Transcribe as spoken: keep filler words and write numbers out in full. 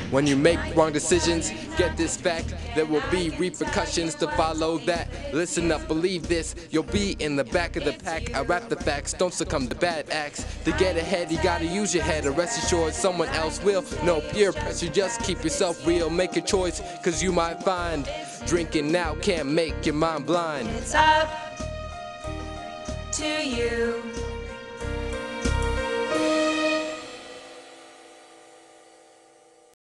When you make wrong decisions, get this fact, there will be repercussions to follow that. Listen up, believe this, you'll be in the back of the pack. I rap the facts, don't succumb to bad acts. To get ahead, you gotta use your head, or rest assured someone else will. No peer pressure, just keep yourself real. Make a choice, cause you might find drinking now can't make your mind blind. It's up to you.